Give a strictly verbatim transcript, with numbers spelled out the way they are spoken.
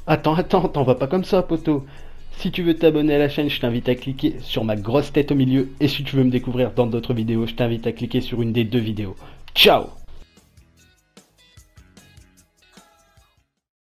Attends, attends, t'en vas pas comme ça, poto. Si tu veux t'abonner à la chaîne, je t'invite à cliquer sur ma grosse tête au milieu. Et si tu veux me découvrir dans d'autres vidéos, je t'invite à cliquer sur une des deux vidéos. Ciao!